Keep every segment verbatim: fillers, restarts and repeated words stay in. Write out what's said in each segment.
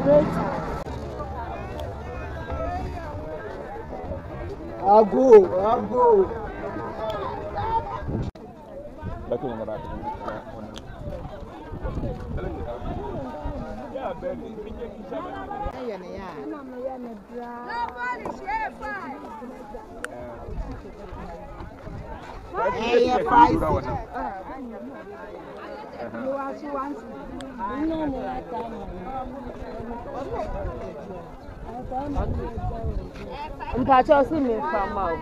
I'll go, I'll go. Back in the back. Yeah, baby. Hey, yeah, five. You are two ones. No, no, I'm catching me from out.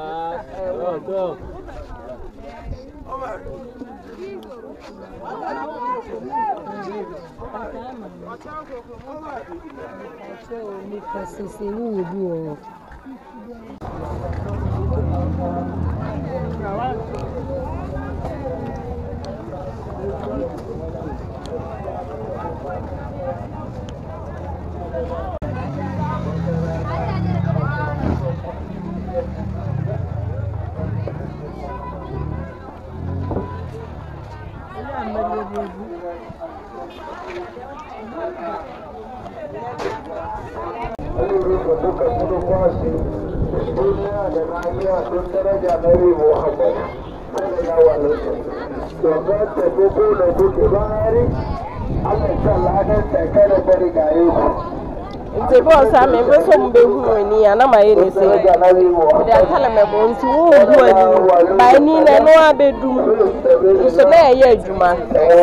It's a boss. I'm a person who and I'm a lady. They are telling me about to by Nina no bedroom. So there, yes, man.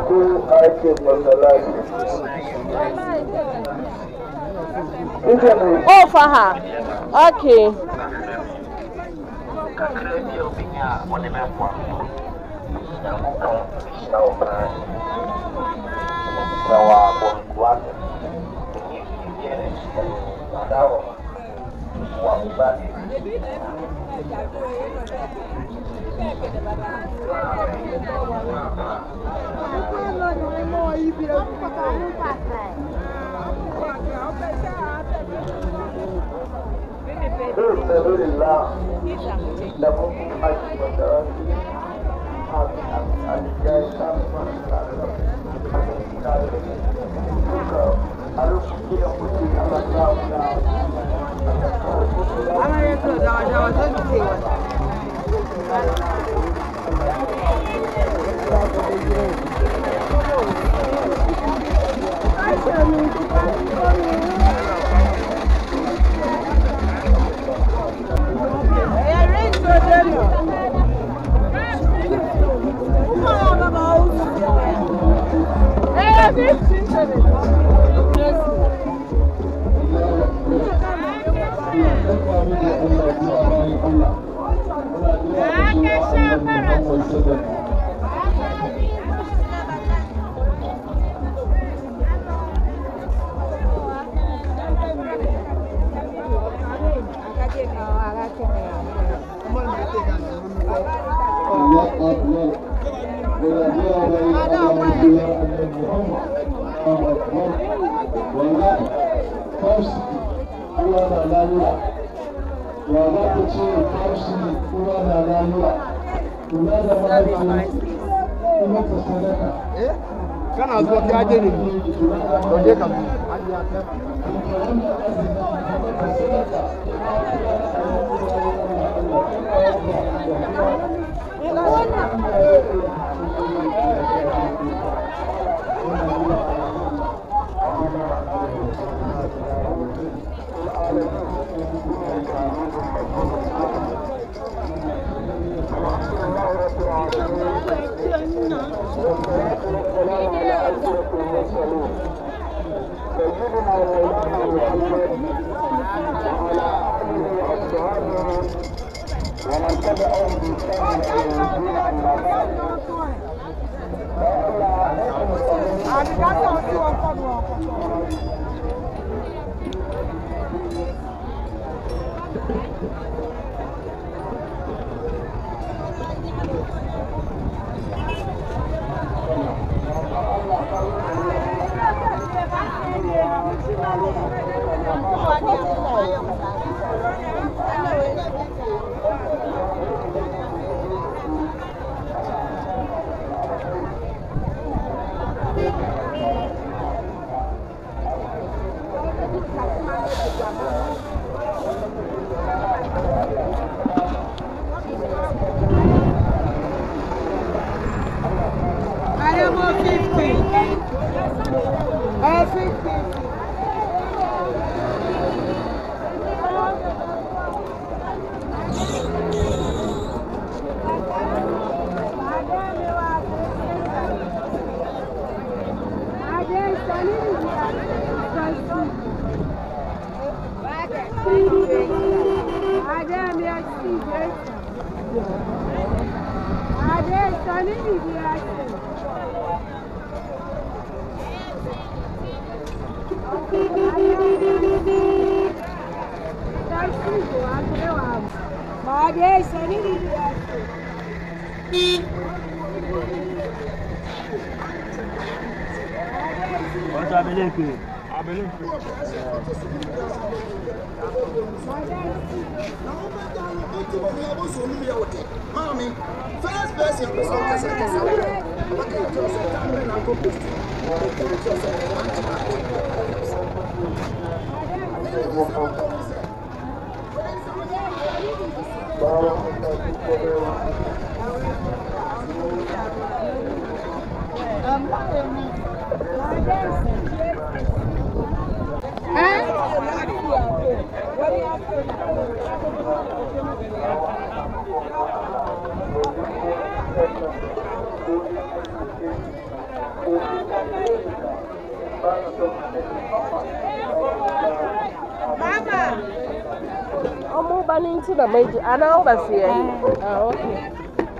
Oh, for her. Okay. Can I go to Mommy, first person was on the second side. What can you do? I'm not going Mama, I'm moving into the major. I know what's here. Oh, okay.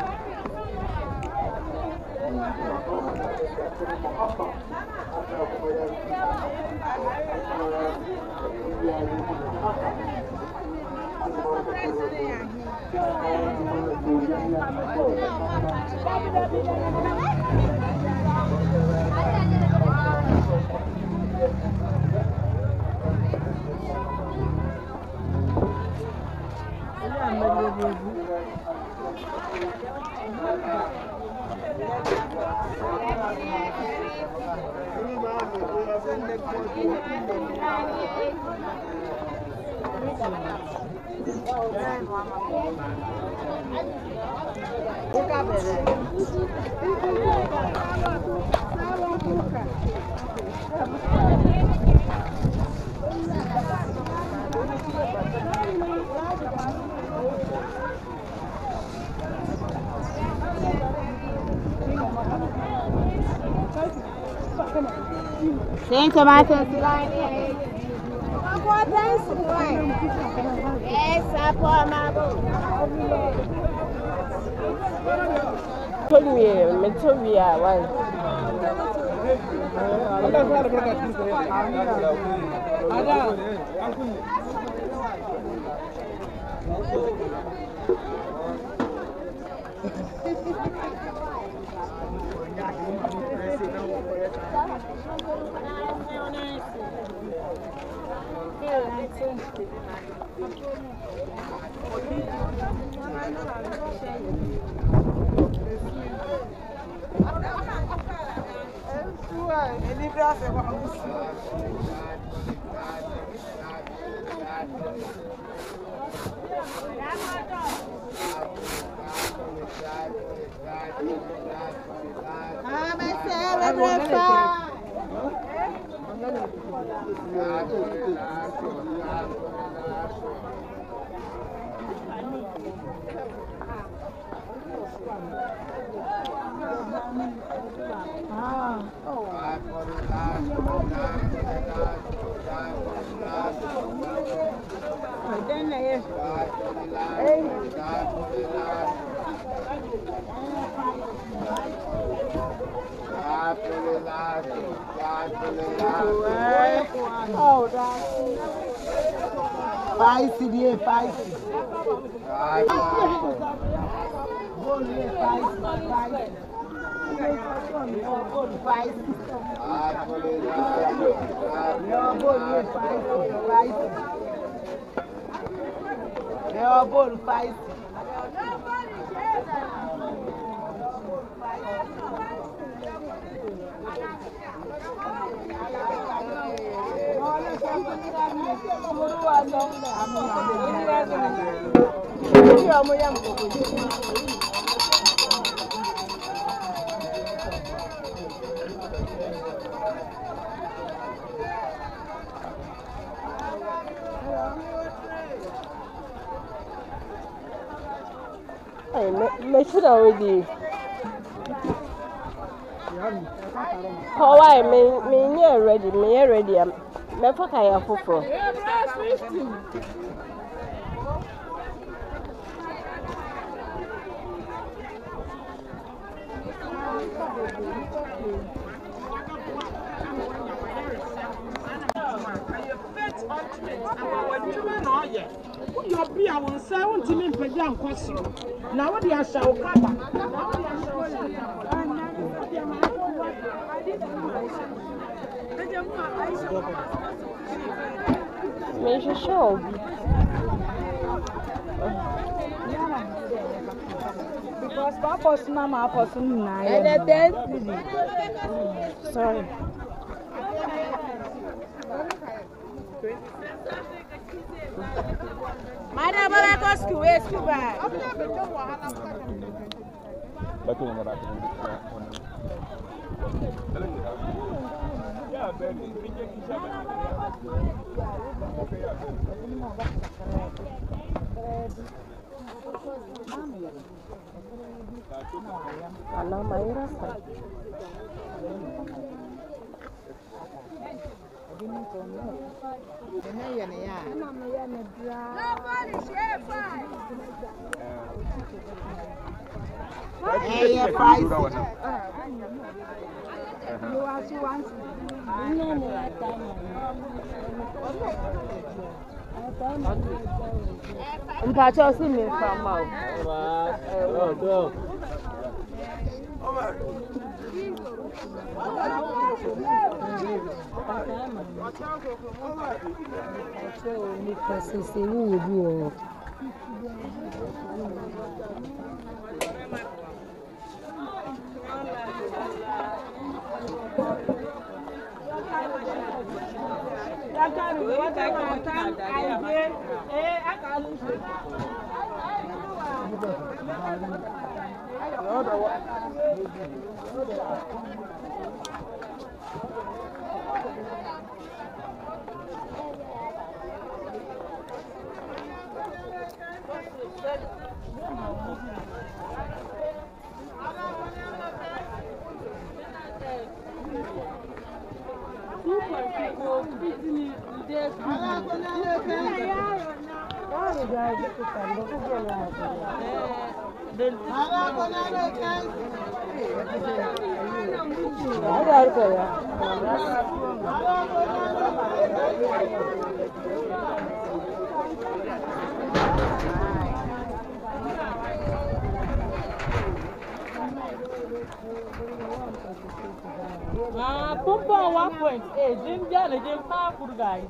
Same tomatoes. Yes, I pour my boat. Told me, me told me, I was. Spicy, dear, spicy. They are both spicy. Me should already. How I me me near ready, me ready. I'm me fuck I have for. Your beer will sound to me for young question. Now, what do you shall cover? Major show. Because Papa's mama, Papa's nine. Sorry. My neighbor goes to waste to buy. Ana mairasa. Hey, five. You also want Mpacho si me from mouth. Oh, go. Ah, Pumpa one point eight, Jim Jan, Jim Parker guy.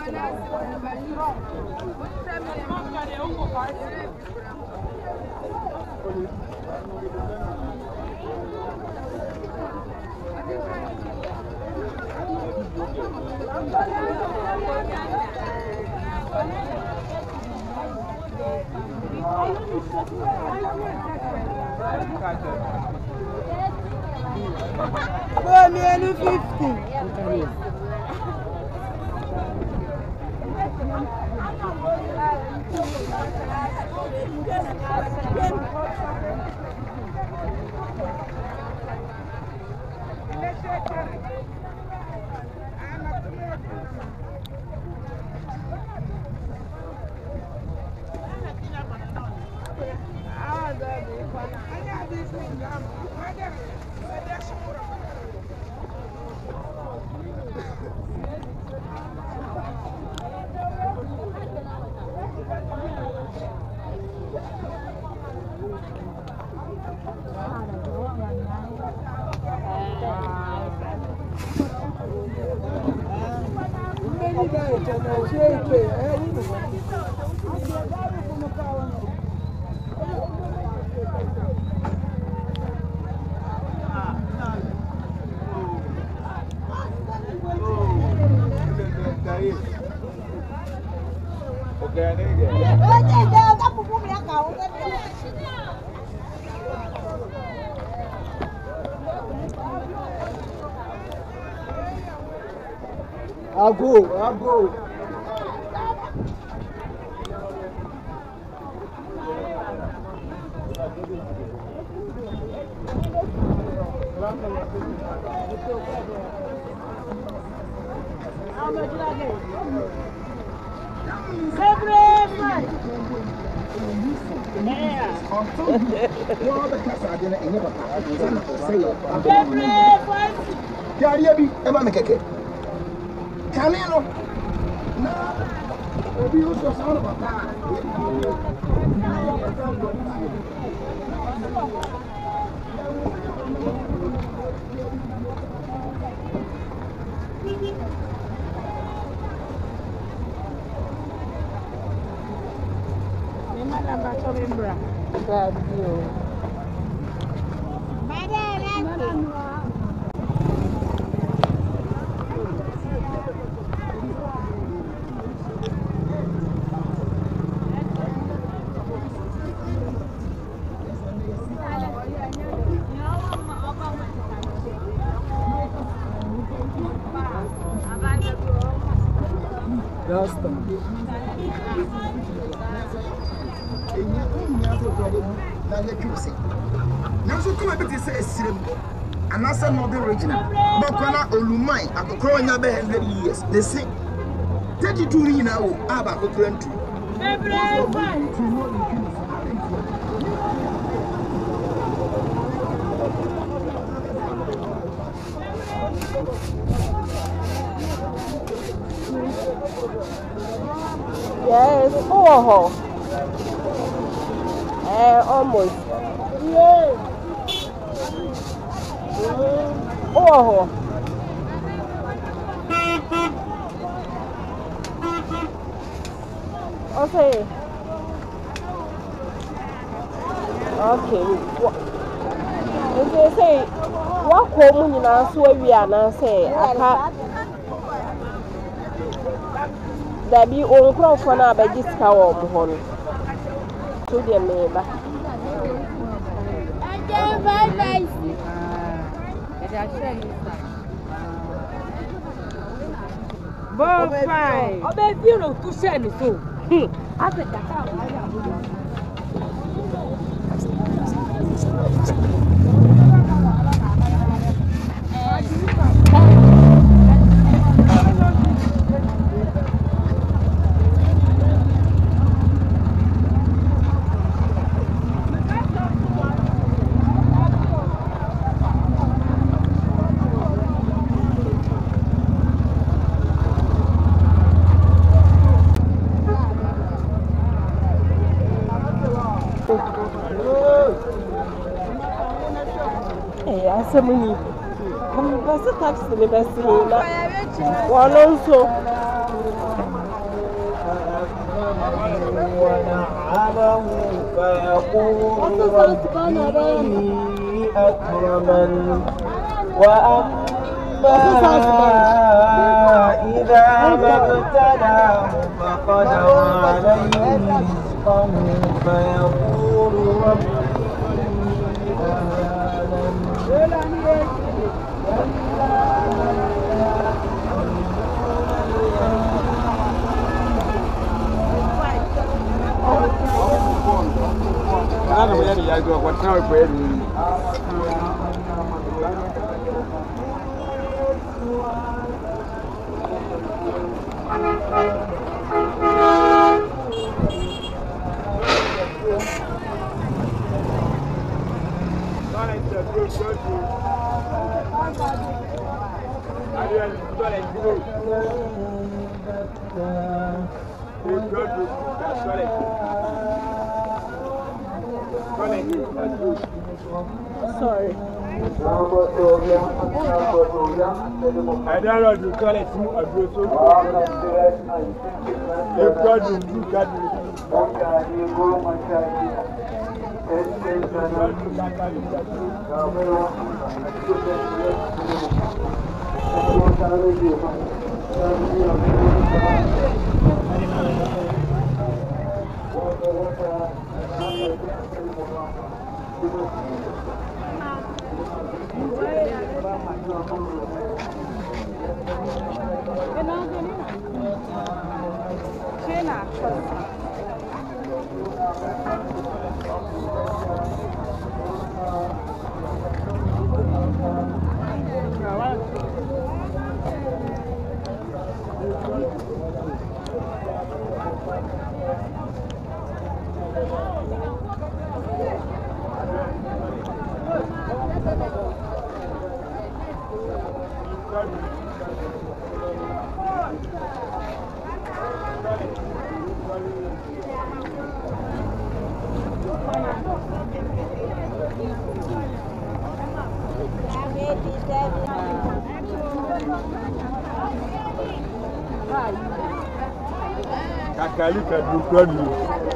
Go me fifty. I'll go, I'll go. Canelo. No. Obi o so so papa. Ni madam ba so membra. Radio. Madam. Rasta. Now so come a bit say esirem. Anasa no be original. Bokwana olumai akokro nya be one hundred years. They say thirty-two ri na wo aba akokro ntu. Yes, oh, eh, almost. Yeah. Oh, okay. Okay. What? They say, what common in our story and I say, I can't. There be all crowd for now by this cow of honey. To their neighbor. Bye bye. Bon fine. O be bi ro tu se ni so. Hmm. A se da ka o ya bo. Somebody, I'm going to taxi the best. One also. ونعمه فيقول ربي أكرمن وأما إذا ما ابتلاه فقدر عليه رزقه فيقول ربي I don't know where you go, what now we're Sorry. I don't know to call it a brutal. You got to do that. Kakali can do good.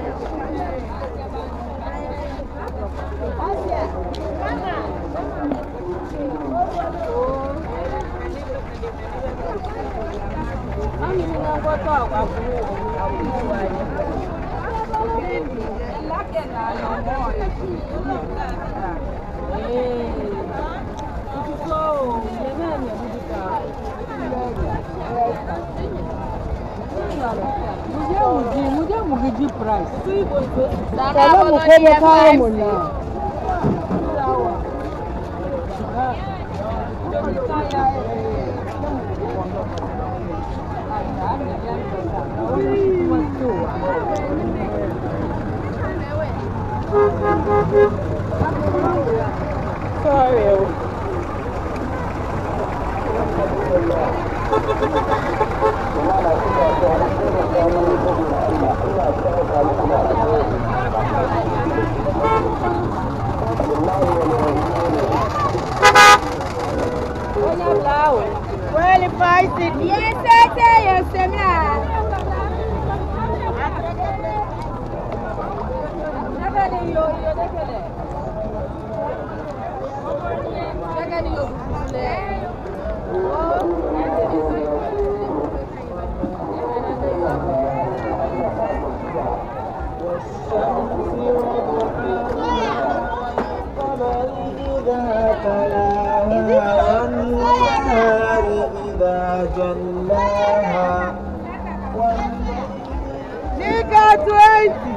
Sorry. Well, if I said yes, I say yes, seminar. إذا جلاها Nigga twenty.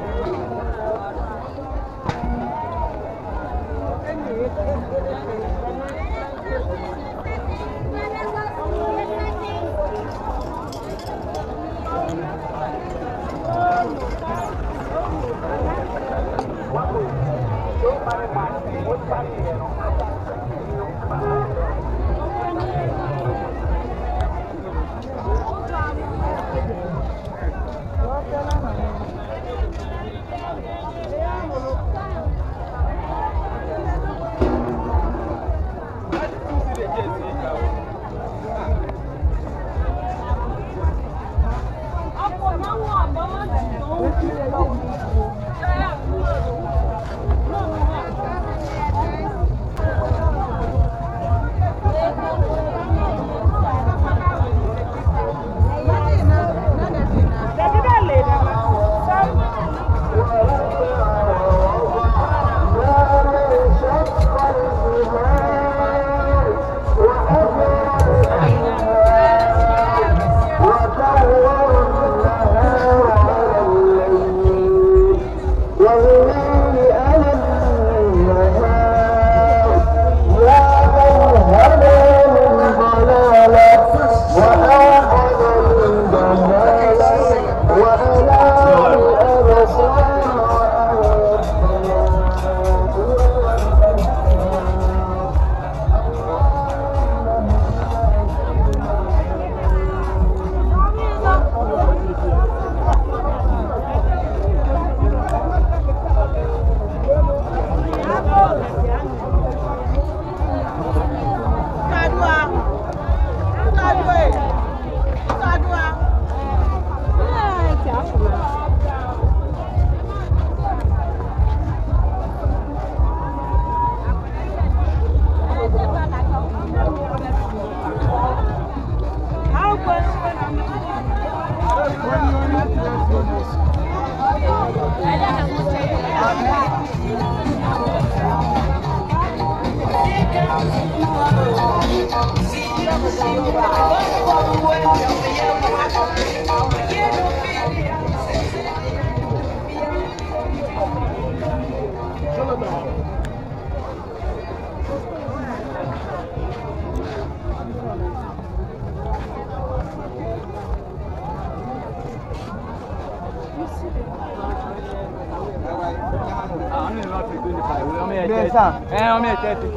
Eh, I'm here to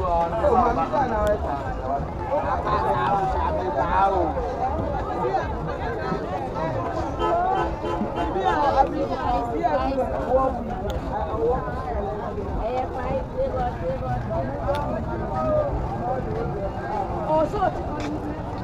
Oh, so